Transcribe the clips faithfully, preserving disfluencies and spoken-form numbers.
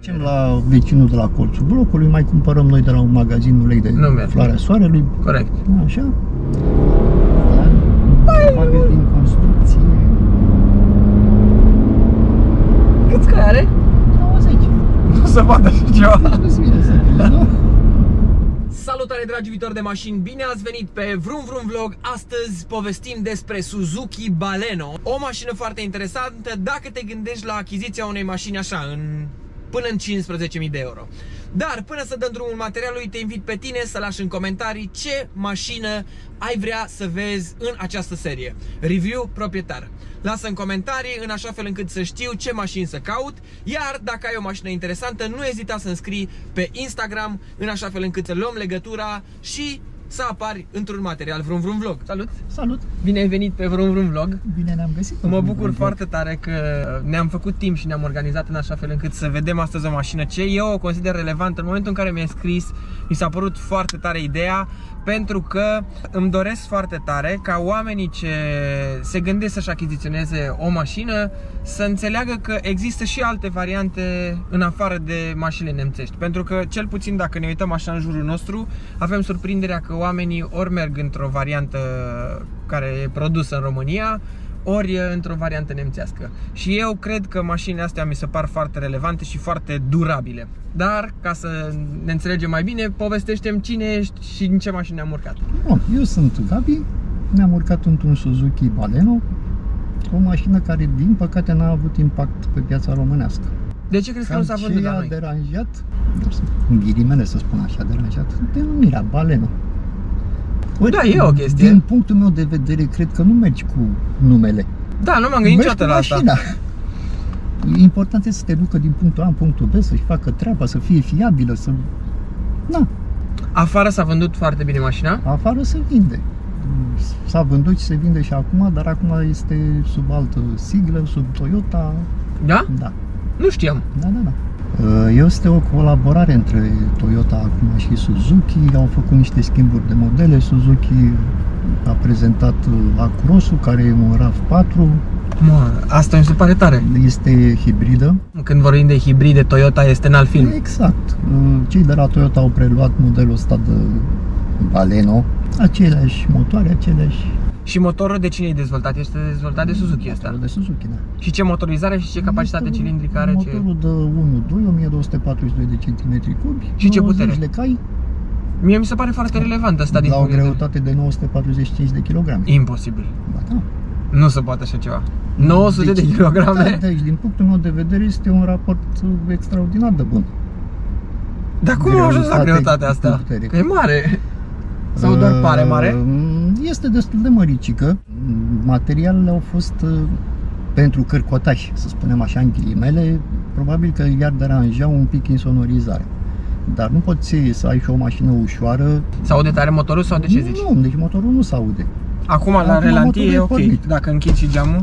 Mergem la vecinul de la colțul blocului, mai cumpărăm noi de la un magazin ulei de floarea soarelui. Corect. Așa. Probabil din construcție. Câți cai are? nouăzeci. Nu se poate așa ceva. Nu-ți vine să crezi, nu? Salutare dragi iubitori de mașini, bine ați venit pe Vroom Vroom Vlog. Astăzi povestim despre Suzuki Baleno. O mașină foarte interesantă dacă te gândești la achiziția unei mașini așa, în, până în cincisprezece mii de euro. Dar până să dăm drumul materialului, te invit pe tine să lași în comentarii ce mașină ai vrea să vezi în această serie. Review proprietar. Lasă în comentarii în așa fel încât să știu ce mașini să caut. Iar dacă ai o mașină interesantă, nu ezita să înscrii pe Instagram în așa fel încât să luăm legătura și să apari într-un material Vroom Vroom Vlog. Salut! Salut! Bine ai venit pe Vroom Vroom Vlog. Bine ne-am găsit. Mă bucur foarte tare că ne-am făcut timp și ne-am organizat în așa fel încât să vedem astăzi o mașină ce eu o consider relevantă. În momentul în care mi-ai scris, mi s-a părut foarte tare ideea, pentru că îmi doresc foarte tare ca oamenii ce se gândesc să-și achiziționeze o mașină să înțeleagă că există și alte variante în afară de mașinile nemțești. Pentru că, cel puțin dacă ne uităm așa în jurul nostru, avem surprinderea că oamenii ori merg într-o variantă care e produsă în România, ori într-o variantă nemțească. Și eu cred că mașinile astea mi se par foarte relevante și foarte durabile. Dar, ca să ne înțelegem mai bine, povestește-mi cine ești și în ce mașină am urcat. Bun, eu sunt Gabi, ne-am urcat într-un Suzuki Baleno, o mașină care, din păcate, n-a avut impact pe piața românească. De ce crezi că nu s-a vândut la noi? Ce a deranjat, în ghilimele să spun așa, deranjat, denumirea Baleno. Ori, da, e o chestie. Din punctul meu de vedere, cred că nu mergi cu numele. Da, nu m-am gândit niciodată la asta. Important este să te ducă din punctul A în punctul B, să-și facă treaba, să fie fiabilă, să... Na. Afară s-a vândut foarte bine mașina? Afară se vinde. S-a vândut și se vinde și acum, dar acum este sub altă siglă, sub Toyota. Da? Da. Nu știam. Da, da, da. Este o colaborare între Toyota acum și Suzuki, au făcut niște schimburi de modele. Suzuki a prezentat Acrosul, care e un RAV patru. Mă, asta mi se pare tare. Este hibridă. Când vorbim de hibride, Toyota este în alt film. Exact. Cei de la Toyota au preluat modelul ăsta de Baleno. Aceleași motoare, aceleași... Și motorul de cine e dezvoltat? Este dezvoltat de Suzuki ăsta? De Suzuki, da. Și ce motorizare și ce capacitate cilindrică are? Motorul de unu doi, o mie două sute patruzeci și doi de centimetri cubi. Și ce putere? de cai. Mie mi se pare foarte relevant asta din la o greutate de nouă sute patruzeci și cinci de kilograme. Imposibil. Ba, da. Nu se poate așa ceva. nouă sute de kilograme? Da, deci, din punctul meu de vedere, este un raport extraordinar de bun. Dar cum au ajuns la greutatea asta? Că e mare. Sau doar pare mare? Este destul de măricică. Materialele au fost pentru cărcotași, să spunem așa în ghilimele. Probabil că i-ar deranja un pic insonorizarea. Dar nu poți să ai și o mașină ușoară. S-aude tare motorul sau de ce zici? Nu, deci motorul nu s-aude. Acum la relantie e ok. Pornit. Dacă închid și geamul,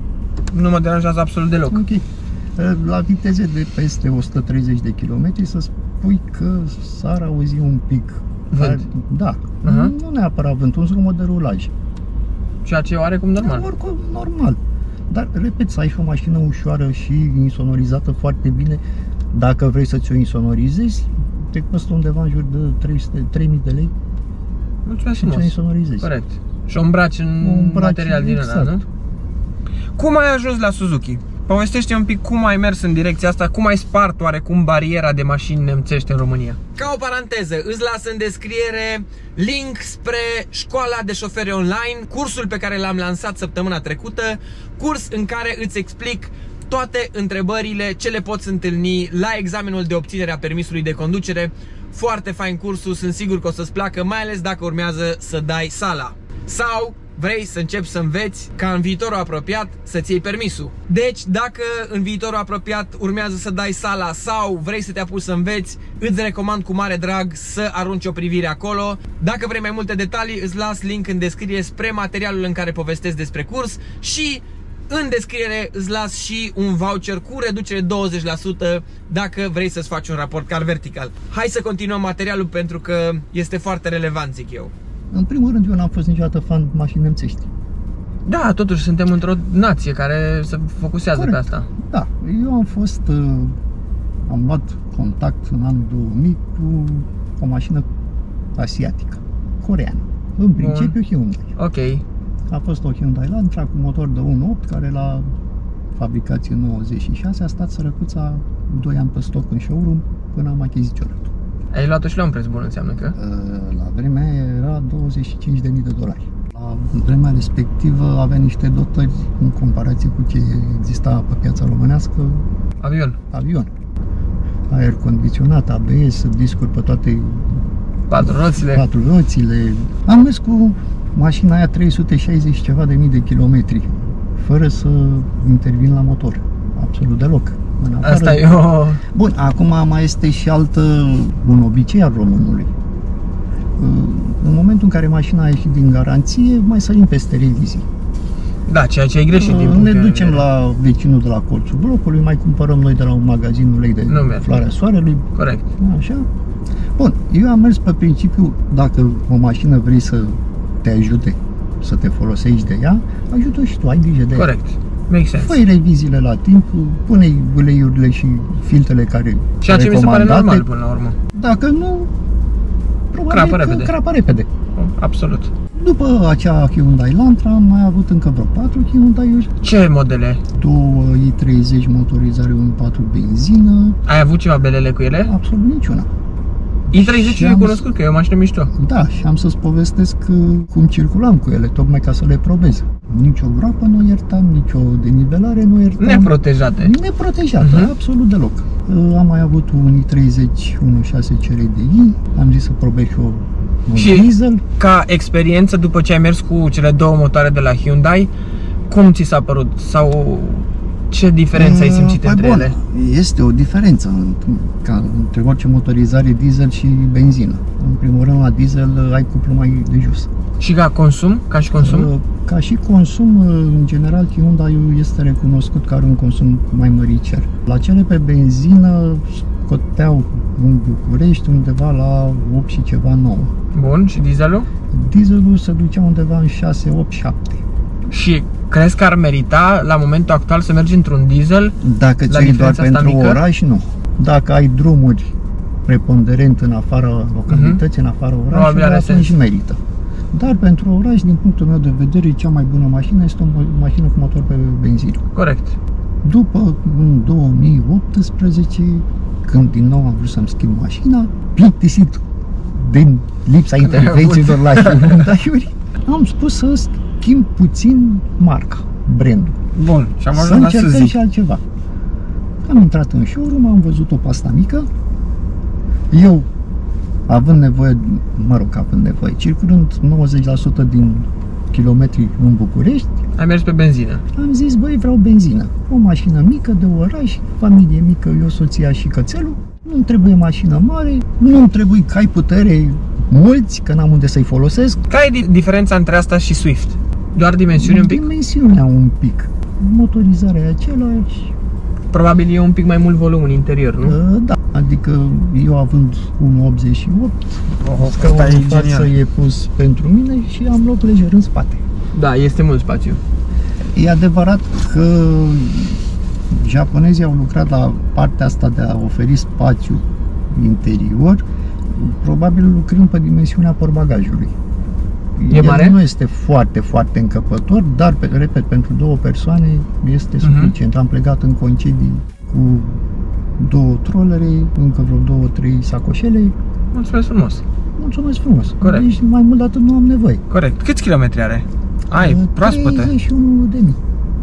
nu mă deranjează absolut deloc. Ok. La viteze de peste o sută treizeci de kilometri să spui că s-ar auzi un pic. Vânt. Da. Uh-huh. Nu neapărat vânt, un zgomot de rulaj. Ceea ce e oarecum normal. Da, oricum normal. Dar, repet, să ai și o mașină ușoară și insonorizată foarte bine, dacă vrei să ți-o insonorizezi, te costă undeva în jur de trei sute, trei mii de lei. Mulțumesc frumos. Și insonorizezi. Corect. Și o îmbraci în îmbraci, material din exact. Ăla, nu? Cum ai ajuns la Suzuki? Povestește un pic cum ai mers în direcția asta, cum ai spart oarecum bariera de mașini nemțești în România. Ca o paranteză, îți las în descriere link spre școala de șoferi online, cursul pe care l-am lansat săptămâna trecută, curs în care îți explic toate întrebările ce le poți întâlni la examenul de obținere a permisului de conducere. Foarte fain cursul, sunt sigur că o să-ți placă, mai ales dacă urmează să dai sala. Sau vrei să începi să înveți ca în viitorul apropiat să-ți iei permisul. Deci, dacă în viitorul apropiat urmează să dai sala sau vrei să te apuci să înveți, îți recomand cu mare drag să arunci o privire acolo. Dacă vrei mai multe detalii, îți las link în descriere spre materialul în care povestesc despre curs și în descriere îți las și un voucher cu reducere douăzeci la sută dacă vrei să-ți faci un raport car vertical. Hai să continuăm materialul pentru că este foarte relevant, zic eu. În primul rând, eu n-am fost niciodată fan mașini nemțești. Da, totuși suntem într-o nație care se focusează Corect. pe asta. Da, eu am fost uh, am luat contact în anul două mii cu o mașină asiatică, coreeană, în principiu Hyundai. Ok. A fost o Hyundai Elantra cu motor de unu virgulă opt care la fabricație nouăzeci și șase a stat sărăcuța doi ani pe stoc în showroom până am achiziționat-o. Ai luat-o și la un preț bun, înseamnă că? La vremea era douăzeci și cinci de mii de dolari. La vremea respectivă avea niște dotări în comparație cu ce exista pe piața românească. Avion. Avion. Aer condiționat, A B S, discuri pe toate patru roțile. patru roțile. Am mers cu mașina aia trei sute șaizeci ceva de mii de kilometri, fără să intervin la motor. Absolut deloc. Asta e o... Bun, acum mai este și altă, un obicei al românului. În momentul în care mașina a ieșit din garanție, mai sărim peste revizii. Da, ceea ce e greșit din Ne ducem la vecinul de la colțul blocului, mai cumpărăm noi de la un magazin ulei de floarea soarelui. Corect. Așa. Bun, eu am mers pe principiu, dacă o mașină vrei să te ajute, să te folosești de ea, ajută și tu, ai grijă de ea. Corect. Make sense. Fă-i reviziile la timp, pune-i uleiurile și filtrele care ceea ce mi se pare normal până la urmă. Dacă nu, probabil crapă repede. crapă repede. Absolut. După acea Hyundai Elantra am mai avut încă vreo patru Hyundai-uri. Ce modele? Două i treizeci motorizare unu virgulă patru benzină. Ai avut ceva B L L cu ele? Absolut niciuna. i treizeci e cunoscut că e o mașină mișto. Da, și am să-ți povestesc cum circulam cu ele, tocmai ca să le probez. Nici o groapă nu iertam, nici o denivelare nu iertam. Neprotejate. Neprotejate, uh-huh. Absolut deloc. Am mai avut un i treizeci unu virgulă șase C R D I, am zis să probez și o un și diesel. Ca experiență, după ce ai mers cu cele două motoare de la Hyundai, cum ți s-a părut? Sau ce diferență ai simțit păi între bun, ele? Este o diferență ca între orice motorizare diesel și benzină. În primul rând, la diesel ai cuplu mai de jos. Și ca consum? Ca și consum? Ca și consum, în general, Hyundai este recunoscut că are un consum mai măricer. La cele pe benzină scoteau în București undeva la opt și ceva, nouă. Bun, și dieselul? Dieselul se ducea undeva în șase, opt, șapte. Și crezi că ar merita la momentul actual să mergi într-un diesel? Dacă ți iei doar pentru oraș, nu. Dacă ai drumuri preponderent în afara localității, uh-huh. în afara orașului, atunci merită. Dar pentru oraș, din punctul meu de vedere, cea mai bună mașină este o mașină cu motor pe benzină. Corect. După în două mii optsprezece, când din nou am vrut să-mi schimb mașina, plictisit din lipsa intervențiilor la Hyundai-uri, am spus să schimb puțin marca, brandul. Bun, și am ajuns să la încercăm Suzuki. și altceva. Am intrat în showroom, am văzut o pasta mică. Eu, având nevoie, mă rog, având nevoie, circulând nouăzeci la sută din kilometri în București, ai mers pe benzină. Am zis, băi, vreau benzină. O mașină mică, de oraș, familie mică, eu, soția și cățelul. Nu-mi trebuie mașină mare, nu-mi trebuie cai putere mulți, că n-am unde să-i folosesc. Care e diferența între asta și Swift? Doar dimensiunea un pic? Dimensiunea un pic. Motorizarea e același. Probabil e un pic mai mult volum în interior, nu? Da, adică eu având unu virgulă optzeci și opt, oh, scaunul în față e pus pentru mine și am loc lejer în spate. Da, este mult spațiu. E adevărat că japonezii au lucrat la partea asta de a oferi spațiu interior, probabil lucrând pe dimensiunea portbagajului. E mare? El nu este foarte, foarte încăpător, dar, repet, pentru două persoane este suficient. Uh-huh. Am plecat în concedii cu două trolere, încă vreo două, trei sacoșele. Mulțumesc frumos! Mulțumesc frumos! Corect. Deci mai mult de atât nu am nevoie. Corect. Câți kilometri are? Ai, proaspătă? treizeci și unu de mii.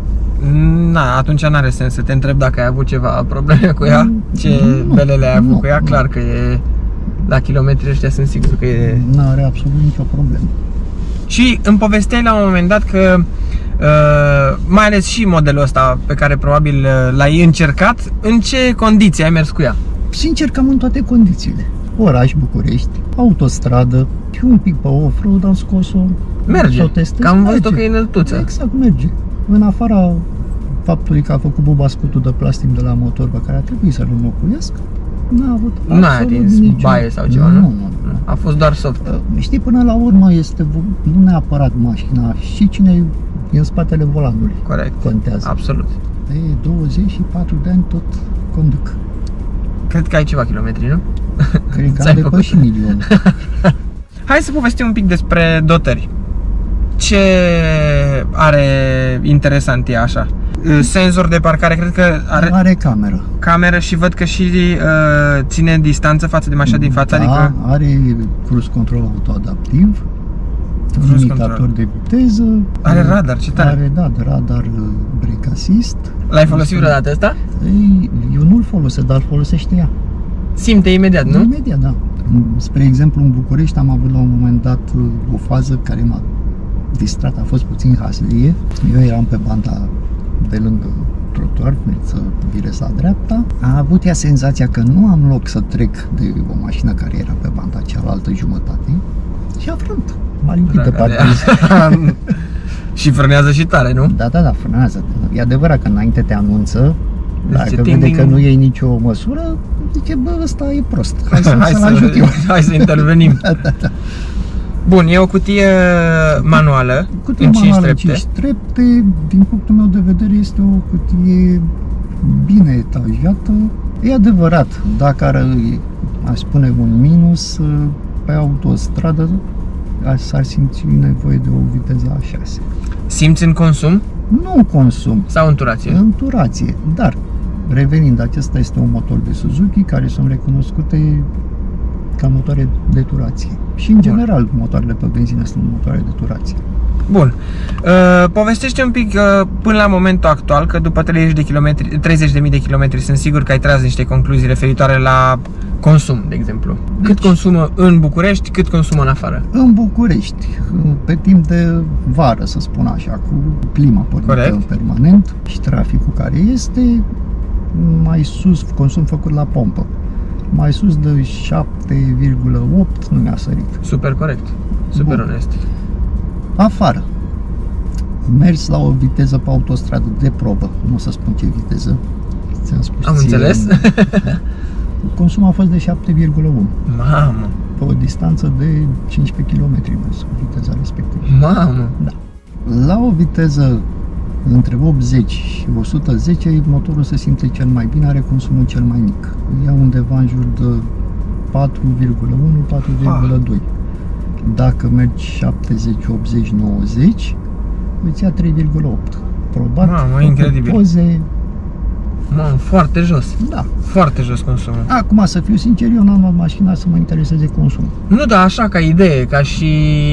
Na, atunci n-are sens să te întreb dacă ai avut ceva probleme cu ea. Ce B L L ai avut nu, cu ea? nu. Clar că e... La kilometri ăștia sunt sigur că e... N-are absolut nicio problemă. Și îmi povesteai la un moment dat că uh, mai ales și modelul ăsta pe care probabil uh, l-ai încercat, în ce condiții ai mers cu ea? Sincer, cam în toate condițiile. Oraș, București, autostradă și un pic pe off-road am scos-o. Merge, că am văzut-o că e înăltuță. Exact, merge. În afara faptului că a făcut buba scutul de plastic de la motor pe care a trebuit să-l înlocuiesc, n-a avut N-a atins nicio... baie sau ceva, nu? Nu, nu, nu. A fost doar soft. Știi, până la urmă este nu neapărat mașina, și cine e în spatele volanului. Corect. Contează. Absolut. De douăzeci și patru de ani tot conduc. Cred că ai ceva kilometri, nu? Cred că am depășit milionul. Hai să povestim un pic despre dotări. Ce are interesant e așa? Senzor de parcare, cred că are... Are cameră. Cameră și văd că și uh, ține distanță față de mașina din față, da, adică... are cruise control autoadaptiv, limitator de viteză. Are radar, ce tare. Are, da, radar brake assist. L-ai folosit vreodată ăsta? Ei, eu nu-l folosesc, dar îl folosește ea. Simte imediat, nu? Imediat, da. Spre exemplu, în București am avut la un moment dat o fază care m-a distrat, a fost puțin haslie. Eu eram pe banda de lângă trotuar, să virez la dreapta. A avut ea senzația că nu am loc să trec de o mașină care era pe banda cealaltă jumătate și a frânt. M-a limpit de parbriz. Și frânează și tare, nu? Da, da, da, frânează. E adevărat că înainte te anunță, dacă zice, vede ting, că nu iei nicio măsură, zice, bă, ăsta e prost. Hai, să, hai, să, să, ajut eu. hai să intervenim. Da, da, da. Bun, e o cutie manuală, cutie în manuală cinci trepte. cinci trepte, din punctul meu de vedere, este o cutie bine etajată. E adevărat, dacă ar, aș spune un minus, pe autostradă s-ar simți nevoie de o viteză a șase. Simți în consum? Nu consum. Sau în turație? În turație, dar revenind, acesta este un motor de Suzuki care sunt recunoscute ca motoare de turație. Și în general, motoarele pe benzină sunt motoare de turație. Bun. Uh, povestește un pic uh, până la momentul actual, că după treizeci de kilometri, treizeci de mii de kilometri sunt sigur că ai tras niște concluzii referitoare la consum, de exemplu. Cât deci, consumă în București, cât consumă în afară? În București, pe timp de vară, să spun așa, cu clima pornită permanent și traficul care este, mai sus consum făcut la pompă. Mai sus de șapte virgulă opt nu mi-a sărit. Super corect, super Bun. onest. Afară. Mers la o viteză pe autostradă de probă, nu o să spun ce viteză. Ți-am spus. Am înțeles. Consumul a fost de șapte virgulă unu. Mamă! Pe o distanță de cincisprezece kilometri mers viteza respectivă. Mamă! Da. La o viteză între optzeci și o sută zece, motorul se simte cel mai bine, are consumul cel mai mic. Ia undeva în jur de patru virgulă unu - patru virgulă doi. Dacă mergi șaptezeci, optzeci, nouăzeci, îți ia trei virgulă opt. Probat, Mamă, incredibil. Poze. Mamă, foarte jos. Da. Foarte jos consumul. Acum, să fiu sincer, eu n-am luat mașina să mă intereseze consumul. Nu, dar așa, ca idee, ca și...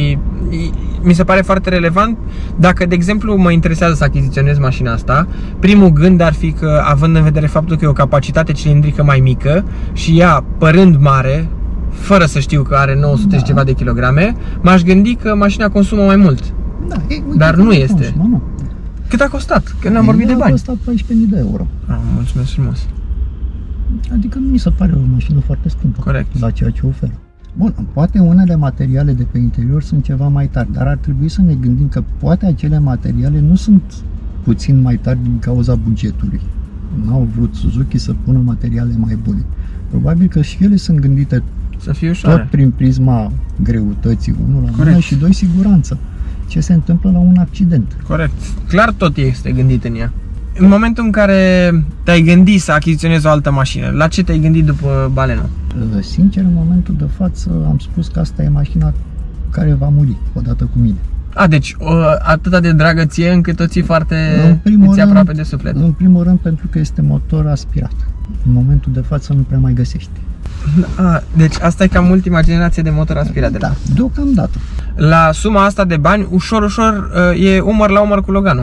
Mi se pare foarte relevant. Dacă, de exemplu, mă interesează să achiziționez mașina asta, primul gând ar fi că, având în vedere faptul că e o capacitate cilindrică mai mică și ea, părând mare, fără să știu că are nouă sute da. și ceva de kilograme, m-aș gândi că mașina consumă mai mult. Da, e, uite, dar nu este. Consumă, nu. Cât a costat? Că n-am vorbit de bani. A costat paisprezece mii de euro. Ah, mulțumesc frumos. Adică nu mi se pare o mașină foarte scumpă. Corect. La ceea ce oferă. Bun, poate unele materiale de pe interior sunt ceva mai tari, dar ar trebui să ne gândim că poate acele materiale nu sunt puțin mai tari din cauza bugetului. N-au vrut Suzuki să pună materiale mai bune. Probabil că și ele sunt gândite să fie ușoare. Tot prin prisma greutății, unul la mână și doi, siguranță. Ce se întâmplă la un accident. Corect. Clar tot este gândit în ea. În momentul în care te-ai gândit să achiziționezi o altă mașină, la ce te-ai gândit după Baleno? Sincer, în momentul de față am spus că asta e mașina care va muri odată cu mine. A, deci o, atâta de dragă ție încât o ții foarte îți aproape de suflet. În primul rând pentru că este motor aspirat. În momentul de față nu prea mai găsești. A, deci asta e cam ultima generație de motor aspirat. Da, deocamdată. La suma asta de bani, ușor, ușor, e umăr la umăr cu Loganul.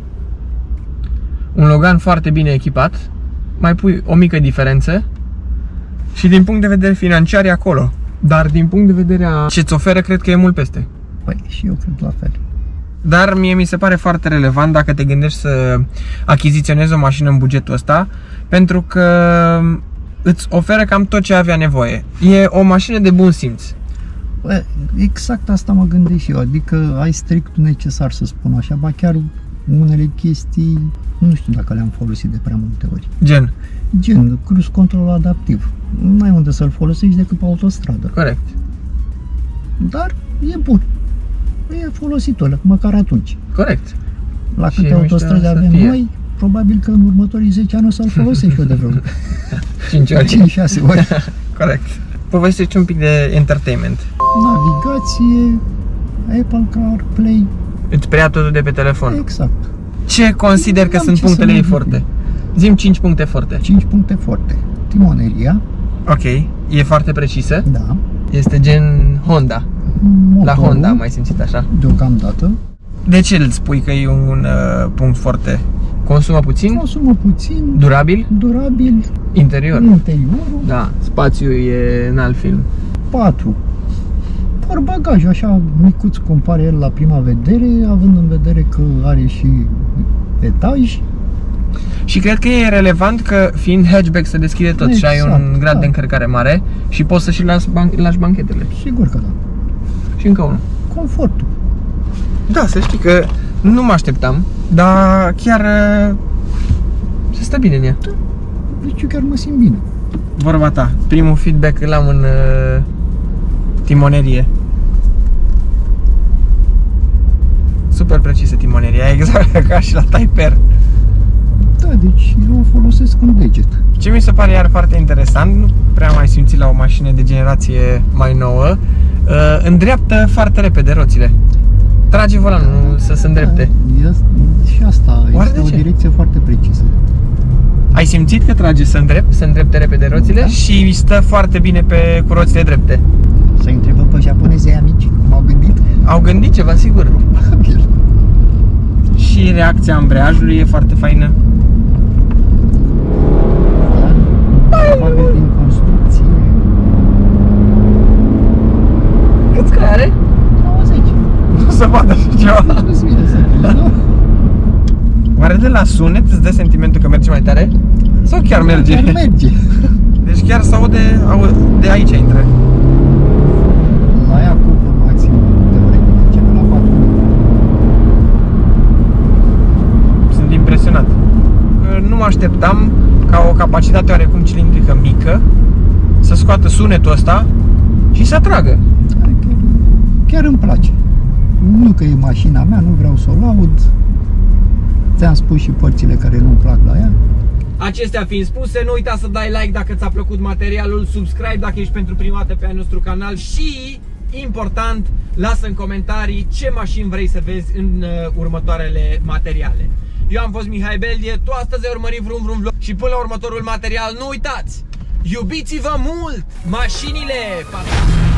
Un Logan foarte bine echipat, mai pui o mică diferență și din punct de vedere financiar e acolo. Dar din punct de vedere a ce-ți oferă, cred că e mult peste. Păi și eu cred la fel. Dar mie mi se pare foarte relevant dacă te gândești să achiziționezi o mașină în bugetul ăsta, pentru că îți oferă cam tot ce avea nevoie. E o mașină de bun simț. Bă, exact asta mă gândesc și eu, adică ai strict necesar, să spun așa, ba chiar unele chestii, nu știu dacă le-am folosit de prea multe ori. Gen? Gen, cruise control adaptiv. Nu ai unde să-l folosești decât pe autostradă. Corect. Dar e bun. E folositor, măcar atunci. Corect. La câte autostrăzi avem noi, probabil că în următorii zece ani o să-l folosesc eu de vreo cinci ori. cinci șase ori. Corect. Povestește un pic de entertainment. Navigație, Apple CarPlay. Îți preia totul de pe telefon. Exact. Ce consider că sunt punctele ei forte? Zi-mi cinci puncte forte. cinci puncte forte. Timoneria. Ok. E foarte precisă. Da. Este gen Honda. Motorul, la Honda am mai simțit așa. Deocamdată. De ce îl spui că e un uh, punct forte? Consumă puțin? Consumă puțin. Durabil? Durabil. Interior? Interiorul. Da. Spațiul e în alt film. patru. Portbagaj, așa micuț compare el la prima vedere, având în vedere că are și etaj. Și cred că e relevant că fiind hatchback se deschide tot exact, și ai un grad da. de încărcare mare și poți să și lași, ban lași banchetele. Sigur că da. Și încă unul. Confortul. Da, să știi că nu mă așteptam, dar chiar se stă bine în ea. Da, deci eu chiar mă simt bine. Vorba ta, primul feedback îl am în uh, timonerie. Super precisă timoneria, exact ca și la Type-R. Da, deci eu o folosesc în deget. Ce mi se pare iar foarte interesant, nu prea am mai simțit la o mașină de generație mai nouă, uh, îndreaptă foarte repede roțile. Trage volanul da, să se îndrepte. Da, și asta Oare este o direcție foarte precisă. Ai simțit că trage să îndrept, să îndrepte repede roțile da. și stă foarte bine pe, cu roțile drepte. Să întrebăm pe japonezii amici cum au gândit? Au gândit ceva, sigur. Și reacția ambreiajului e foarte faină. Da, probabil din construcție. Câți cai are? douăzeci. Nu se poate așa ceva. Nu-ți vine să crezi, nu? Oare de la sunet îți dă sentimentul că merge mai tare? Sau chiar merge? Chiar merge. Deci chiar se aude, de aici intră. La ea cuplu maxim de urechi, merge pe la patru. Sunt impresionat. Nu mă așteptam ca o capacitate oarecum cilindrică mică să scoată sunetul ăsta și să atragă. Chiar, chiar îmi place. Nu că e mașina mea, nu vreau să o laud. Ți-am spus și părțile care nu-mi plac la ea. Acestea fiind spuse, nu uita să dai like dacă ți-a plăcut materialul, subscribe dacă ești pentru prima dată pe al nostru canal și, important, lasă în comentarii ce mașini vrei să vezi în uh, următoarele materiale. Eu am fost Mihai Beldie, tu astăzi ai urmărit Vrum Vrum Vlog și până la următorul material, nu uitați, iubiți-vă mult mașinile! Pa!